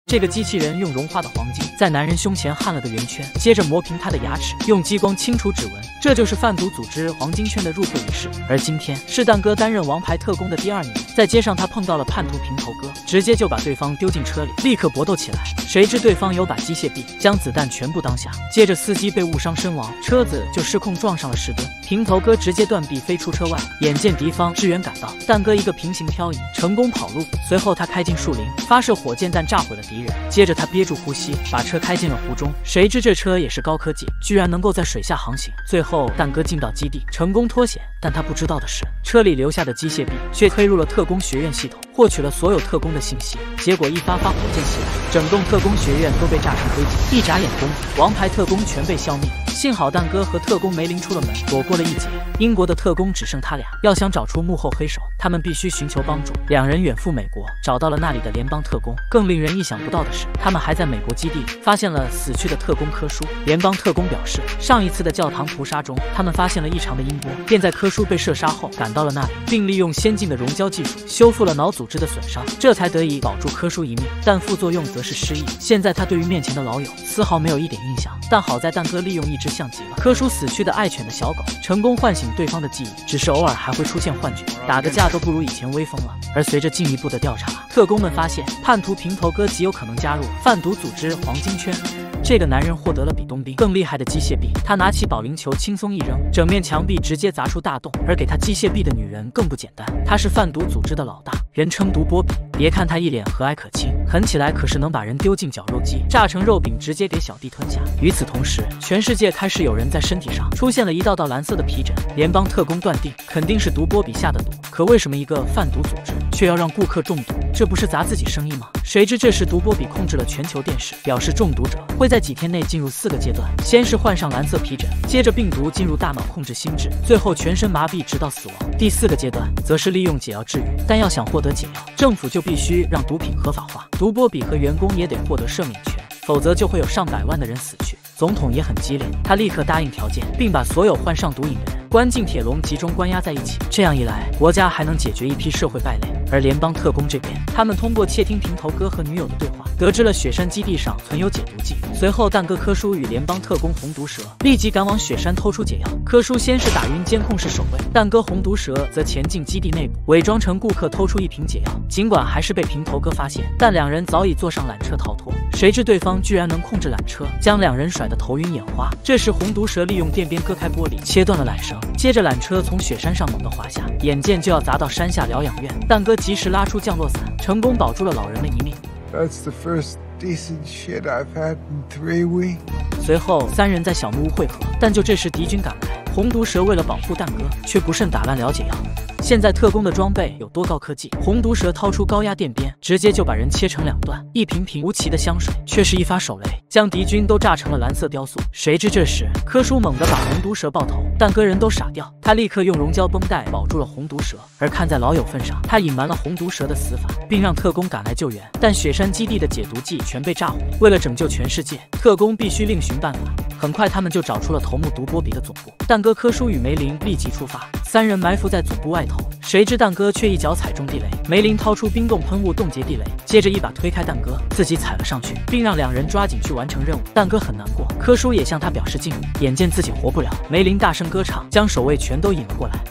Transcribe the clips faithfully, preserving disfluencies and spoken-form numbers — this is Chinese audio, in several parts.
这个机器人用融化的黄金在男人胸前焊了个圆圈，接着磨平他的牙齿，用激光清除指纹。这就是贩毒组织黄金圈的入会仪式。而今天是蛋哥担任王牌特工的第二年，在街上他碰到了叛徒平头哥，直接就把对方丢进车里，立刻搏斗起来。谁知对方有把机械臂，将子弹全部当下，接着司机被误伤身亡，车子就失控撞上了石墩，平头哥直接断臂飞出车外。眼见敌方支援赶到，蛋哥一个平行漂移，成功跑路。随后他开进树林，发射火箭弹炸毁了敌人，接着他憋住呼吸，把车开进了湖中。谁知这车也是高科技，居然能够在水下航行。最后蛋哥进到基地，成功脱险。但他不知道的是，车里留下的机械臂却推入了特工学院系统，获取了所有特工的信息。结果一发发火箭袭来，整栋特工学院都被炸成灰烬。一眨眼功夫，王牌特工全被消灭。幸好蛋哥和特工梅林出了门，躲过了一劫。英国的特工只剩他俩，要想找出幕后黑手，他们必须寻求帮助。两人远赴美国，找到了那里的联邦特工。更令人意想不到的是，他们还在美国基地发现了死去的特工科叔。联邦特工表示，上一次的教堂屠杀中，他们发现了异常的音波，便在科叔被射杀后赶到了那里，并利用先进的溶胶技术修复了脑组织的损伤，这才得以保住科叔一命。但副作用则是失忆。现在他对于面前的老友丝毫没有一点印象，但好在蛋哥利用一只相机了科叔死去的爱犬的小狗，成功唤醒对方的记忆，只是偶尔还会出现幻觉，打个架都不如以前威风了。而随着进一步的调查，特工们发现叛徒平头哥极有可能加入贩毒组织黄金圈。这个男人获得了比冬兵更厉害的机械臂，他拿起保龄球轻松一扔，整面墙壁直接砸出大洞。而给他机械臂的女人更不简单，她是贩毒组织的老大，人称毒波比。别看他一脸和蔼可亲，狠起来可是能把人丢进绞肉机，炸成肉饼直接给小弟吞下。与此同时，全世界开始有人在身体上出现了一道道蓝色的皮疹，联邦特工断定肯定是毒波比下的毒。可为什么一个贩毒组织却要让顾客中毒？这不是砸自己生意吗？谁知这时毒波比控制了全球电视，表示中毒者会在几天内进入四个阶段，先是患上蓝色皮疹，接着病毒进入大脑控制心智，最后全身麻痹直到死亡。第四个阶段则是利用解药治愈，但要想获得解药，政府就必须让毒品合法化，毒波比和员工也得获得赦免权，否则就会有上百万的人死去。总统也很激烈，他立刻答应条件，并把所有患上毒瘾的人关进铁笼，集中关押在一起。这样一来，国家还能解决一批社会败类。而联邦特工这边，他们通过窃听平头哥和女友的对话，得知了雪山基地上存有解毒剂。随后，蛋哥科叔与联邦特工红毒蛇立即赶往雪山偷出解药。科叔先是打晕监控室守卫，蛋哥红毒蛇则前进基地内部，伪装成顾客偷出一瓶解药。尽管还是被平头哥发现，但两人早已坐上缆车逃脱。谁知对方居然能控制缆车，将两人甩得头晕眼花。这时红毒蛇利用电鞭割开玻璃，切断了缆绳，接着缆车从雪山上猛地滑下，眼见就要砸到山下疗养院。蛋哥及时拉出降落伞，成功保住了老人的一命。 That's the first decent shit I've had in three weeks. 随后三人在小木屋会合，但就这时敌军赶来，红毒蛇为了保护蛋哥，却不慎打烂了解药。现在特工的装备有多高科技？红毒蛇掏出高压电鞭，直接就把人切成两段。一瓶瓶无奇的香水，却是一发手雷，将敌军都炸成了蓝色雕塑。谁知这时柯叔猛地把红毒蛇爆头，蛋哥人都傻掉，他立刻用溶胶绷带保住了红毒蛇。而看在老友份上，他隐瞒了红毒蛇的死法，并让特工赶来救援。但雪山基地的解毒剂全被炸毁，为了拯救全世界，特工必须另寻办法。很快，他们就找出了头目毒波比的总部。蛋哥、柯叔与梅林立即出发，三人埋伏在总部外头。谁知蛋哥却一脚踩中地雷，梅林掏出冰冻喷雾冻结地雷，接着一把推开蛋哥，自己踩了上去，并让两人抓紧去完成任务。蛋哥很难过，柯叔也向他表示敬意。眼见自己活不了，梅林大声歌唱，将守卫全都引了过来。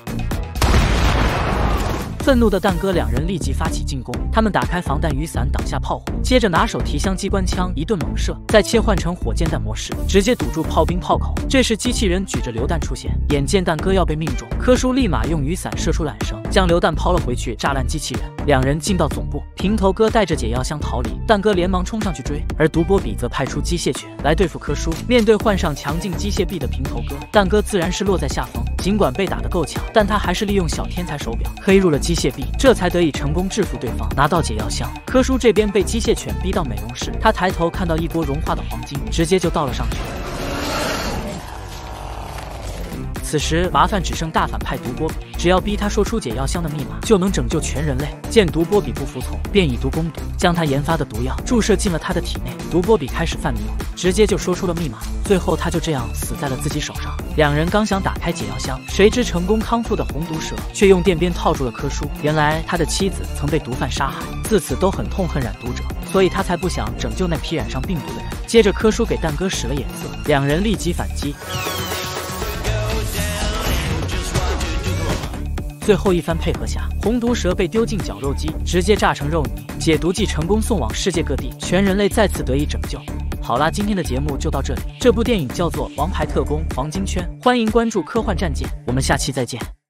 愤怒的蛋哥两人立即发起进攻，他们打开防弹雨伞挡下炮火，接着拿手提箱机关枪一顿猛射，再切换成火箭弹模式，直接堵住炮兵炮口。这时机器人举着榴弹出现，眼见蛋哥要被命中，柯叔立马用雨伞射出缆绳，将榴弹抛了回去，炸烂机器人。两人进到总部，平头哥带着解药箱逃离，蛋哥连忙冲上去追，而毒波比则派出机械犬来对付柯叔。面对患上强劲机械臂的平头哥，蛋哥自然是落在下风。尽管被打得够呛，但他还是利用小天才手表黑入了机械臂，这才得以成功制服对方，拿到解药箱。柯叔这边被机械犬逼到美容室，他抬头看到一锅融化的黄金，直接就倒了上去。此此时麻烦只剩大反派毒波比，只要逼他说出解药箱的密码，就能拯救全人类。见毒波比不服从，便以毒攻毒，将他研发的毒药注射进了他的体内。毒波比开始犯迷糊，直接就说出了密码，最后他就这样死在了自己手上。两人刚想打开解药箱，谁知成功康复的红毒蛇却用电鞭套住了柯叔。原来他的妻子曾被毒贩杀害，自此都很痛恨染毒者，所以他才不想拯救那批染上病毒的人。接着柯叔给蛋哥使了眼色，两人立即反击。最后一番配合下，红毒蛇被丢进绞肉机，直接炸成肉泥，解毒剂成功送往世界各地，全人类再次得以拯救。好啦，今天的节目就到这里。这部电影叫做《王牌特工：黄金圈》，欢迎关注科幻战舰，我们下期再见。